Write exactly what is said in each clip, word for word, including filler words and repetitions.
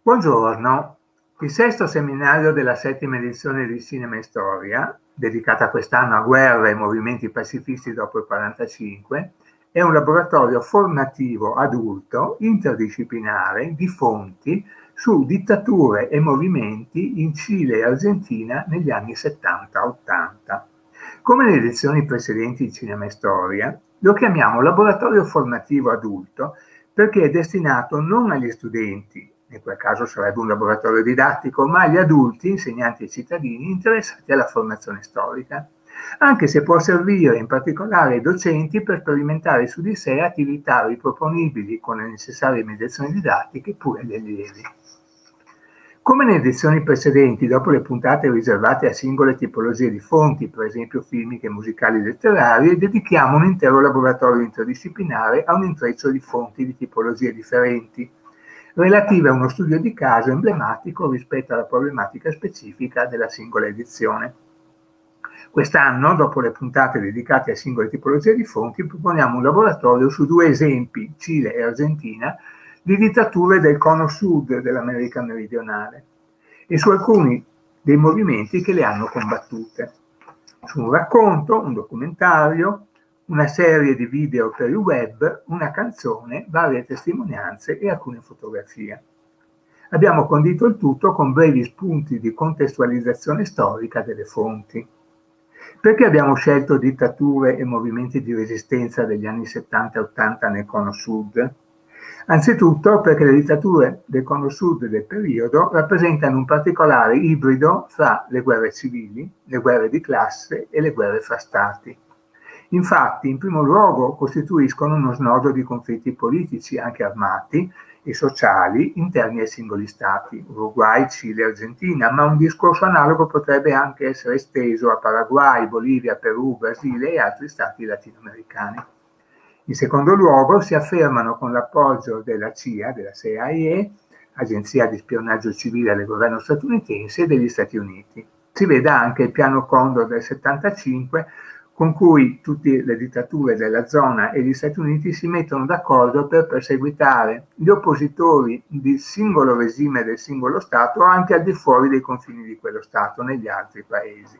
Buongiorno, il sesto seminario della settima edizione di Cinema e Storia, dedicata quest'anno a guerre e movimenti pacifisti dopo il quarantacinque, è un laboratorio formativo adulto interdisciplinare di fonti su dittature e movimenti in Cile e Argentina negli anni settanta ottanta. Come nelle edizioni precedenti di Cinema e Storia, lo chiamiamo laboratorio formativo adulto perché è destinato non agli studenti, in quel caso sarebbe un laboratorio didattico, ma agli adulti, insegnanti e cittadini interessati alla formazione storica, anche se può servire in particolare ai docenti per sperimentare su di sé attività riproponibili con le necessarie mediazioni didattiche pure agli allievi. Come nelle edizioni precedenti, dopo le puntate riservate a singole tipologie di fonti, per esempio filmiche, musicali, letterarie, dedichiamo un intero laboratorio interdisciplinare a un intreccio di fonti di tipologie differenti, relative a uno studio di caso emblematico rispetto alla problematica specifica della singola edizione. Quest'anno, dopo le puntate dedicate a singole tipologie di fonti, proponiamo un laboratorio su due esempi, Cile e Argentina, di dittature del cono sud dell'America meridionale e su alcuni dei movimenti che le hanno combattute. Su un racconto, un documentario, una serie di video per il web, una canzone, varie testimonianze e alcune fotografie. Abbiamo condito il tutto con brevi spunti di contestualizzazione storica delle fonti. Perché abbiamo scelto dittature e movimenti di resistenza degli anni settanta e ottanta nel Cono Sud? Anzitutto perché le dittature del Cono Sud del periodo rappresentano un particolare ibrido fra le guerre civili, le guerre di classe e le guerre fra stati. Infatti, in primo luogo, costituiscono uno snodo di conflitti politici, anche armati, e sociali interni ai singoli stati, Uruguay, Cile, Argentina, ma un discorso analogo potrebbe anche essere esteso a Paraguay, Bolivia, Perù, Brasile e altri stati latinoamericani. In secondo luogo, si affermano con l'appoggio della C I A, della C I A, Agenzia di Spionaggio Civile del governo statunitense e degli Stati Uniti. Si veda anche il piano Condor del settantacinque, con cui tutte le dittature della zona e gli Stati Uniti si mettono d'accordo per perseguitare gli oppositori del singolo regime del singolo Stato anche al di fuori dei confini di quello Stato negli altri paesi.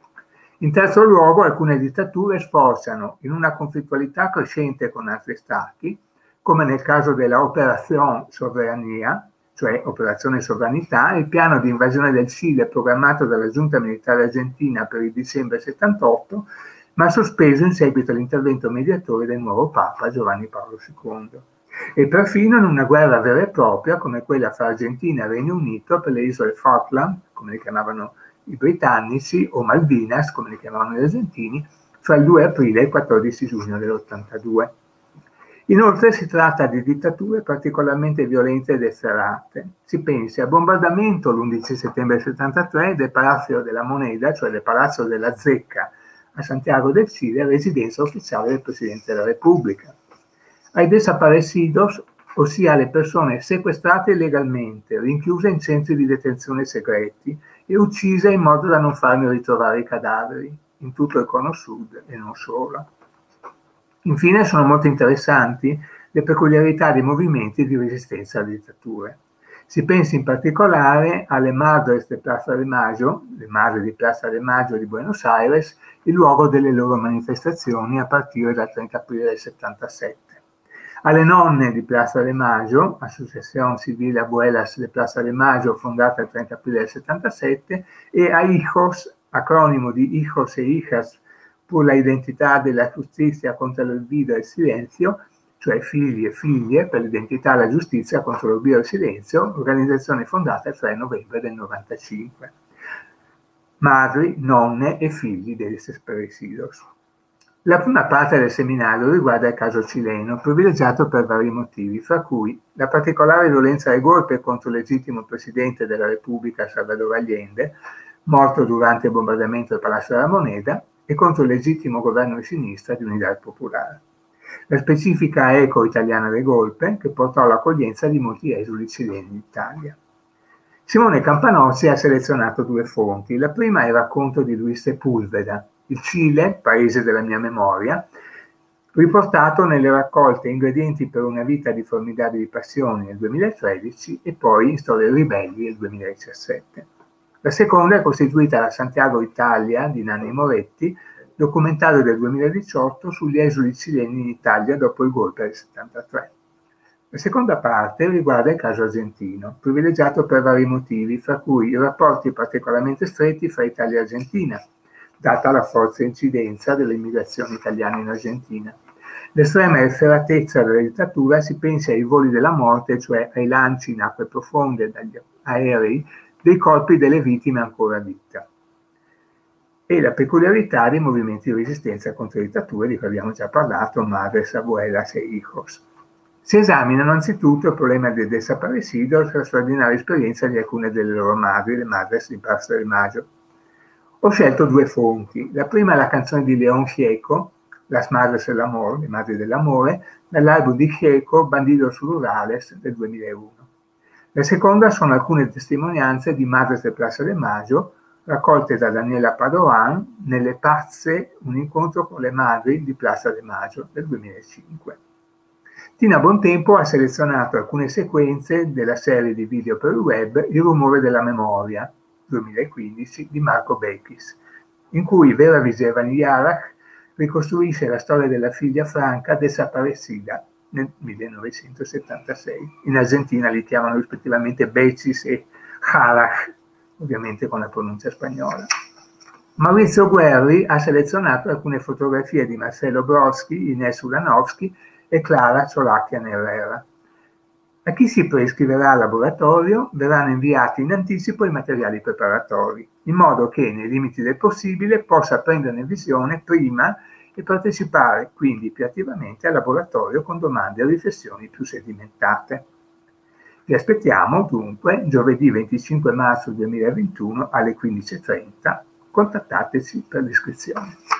In terzo luogo, alcune dittature sforzano in una conflittualità crescente con altri Stati, come nel caso della Operazione Sovrania, cioè Operazione Sovranità, il piano di invasione del Cile programmato dalla giunta militare argentina per il dicembre settantotto, ma sospeso in seguito all'intervento mediatore del nuovo Papa Giovanni Paolo secondo. E perfino in una guerra vera e propria come quella fra Argentina e Regno Unito per le isole Falkland, come le chiamavano i britannici, o Malvinas, come le chiamavano gli argentini, fra il due aprile e il quattordici giugno dell'ottantadue. Inoltre si tratta di dittature particolarmente violente ed efferate. Si pensi al bombardamento l'undici settembre settantatré del Palacio de la Moneda, cioè del Palazzo della Zecca, a Santiago del Cile, residenza ufficiale del Presidente della Repubblica. Ai desaparecidos, ossia alle persone sequestrate illegalmente, rinchiuse in centri di detenzione segreti e uccise in modo da non farne ritrovare i cadaveri, in tutto il Cono Sud e non solo. Infine sono molto interessanti le peculiarità dei movimenti di resistenza alle dittature. Si pensi in particolare alle Madres de Plaza de Mayo, le Madri di Plaza de Mayo di Buenos Aires, il luogo delle loro manifestazioni a partire dal trenta aprile del settantasette. Alle Nonne di Plaza de Mayo, Associación Civil Abuelas de Plaza de Mayo, fondata il trenta aprile del settantasette, e a Hijos, acronimo di Hijos e Hijas por la Identità de la Justicia contra el Olvido e il Silenzio, cioè figli e figlie per l'identità e la giustizia contro l'oblio e il silenzio, organizzazione fondata il tre novembre del novantacinque. Madri, nonne e figli degli desaparecidos. La prima parte del seminario riguarda il caso cileno, privilegiato per vari motivi, fra cui la particolare violenza e golpe contro il legittimo presidente della Repubblica Salvador Allende, morto durante il bombardamento del Palazzo della Moneda, e contro il legittimo governo di sinistra di Unidad Popular. La specifica eco italiana del golpe, che portò all'accoglienza di molti esuli cileni in Italia. Simone Campanozzi ha selezionato due fonti. La prima è il racconto di Luis Sepúlveda, Il Cile, paese della mia memoria, riportato nelle raccolte Ingredienti per una vita di formidabili passioni nel duemilatredici e poi in Storie ribelli nel duemiladiciassette. La seconda è costituita da Santiago Italia di Nanni Moretti, documentario del duemiladiciotto sugli esuli cileni in Italia dopo il golpe del settantatré. La seconda parte riguarda il caso argentino, privilegiato per vari motivi, fra cui i rapporti particolarmente stretti fra Italia e Argentina, data la forza e incidenza dell'immigrazione italiana in Argentina. L'estrema efferatezza della dittatura si pensi ai voli della morte, cioè ai lanci in acque profonde dagli aerei dei corpi delle vittime ancora vita, e la peculiarità dei movimenti di resistenza contro le dittature di cui abbiamo già parlato, madres, abuelas e hijos. Si esaminano anzitutto il problema dei desaparecidos e la straordinaria esperienza di alcune delle loro madri, le madres di Plaza de Mayo. Ho scelto due fonti. La prima è la canzone di León Gieco, Las Madres del Amor, le madri dell'amore, dall'album di Gieco, Bandidos Rurales, del duemilauno. La seconda sono alcune testimonianze di Madres de Plaza de Mayo, raccolte da Daniela Padoan nelle Pazze, un incontro con le madri di Plaza de Mayo, del duemilacinque. Tina Bontempo ha selezionato alcune sequenze della serie di video per il web Il rumore della memoria, duemilaquindici, di Marco Bechis, in cui Vera Vigevanillarac ricostruisce la storia della figlia Franca desaparecida nel millenovecentosettantasei. In Argentina li chiamano rispettivamente Bechis e Jarac, ovviamente con la pronuncia spagnola. Maurizio Guerri ha selezionato alcune fotografie di Marcello Brodsky, Ines Ulanovsky e Clara Ciolacchian Herrera. A chi si preiscriverà al laboratorio verranno inviati in anticipo i materiali preparatori, in modo che, nei limiti del possibile, possa prenderne visione prima e partecipare quindi più attivamente al laboratorio con domande e riflessioni più sedimentate. Vi aspettiamo dunque giovedì venticinque marzo duemilaventuno alle quindici e trenta. Contattateci per l'iscrizione.